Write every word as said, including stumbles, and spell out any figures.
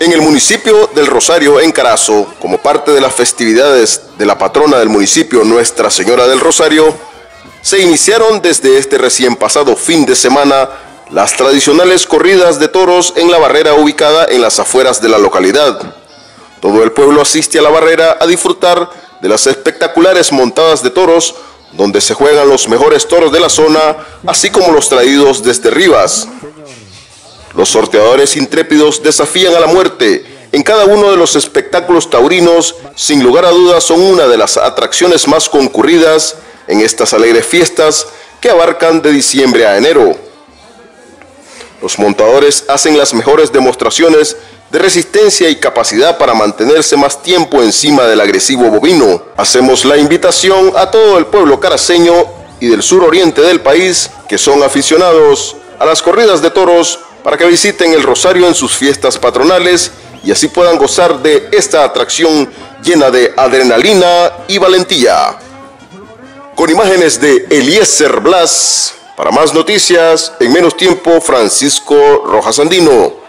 En el municipio del Rosario, en Carazo, como parte de las festividades de la patrona del municipio, Nuestra Señora del Rosario, se iniciaron desde este recién pasado fin de semana las tradicionales corridas de toros en la barrera ubicada en las afueras de la localidad. Todo el pueblo asiste a la barrera a disfrutar de las espectaculares montadas de toros, donde se juegan los mejores toros de la zona, así como los traídos desde Rivas. Los sorteadores intrépidos desafían a la muerte en cada uno de los espectáculos taurinos. Sin lugar a dudas son una de las atracciones más concurridas en estas alegres fiestas que abarcan de diciembre a enero. Los montadores hacen las mejores demostraciones de resistencia y capacidad para mantenerse más tiempo encima del agresivo bovino. Hacemos la invitación a todo el pueblo caraceño y del suroriente del país que son aficionados a las corridas de toros para que visiten el Rosario en sus fiestas patronales y así puedan gozar de esta atracción llena de adrenalina y valentía. Con imágenes de Eliezer Blas, para más noticias, en menos tiempo, Francisco Rojas Andino.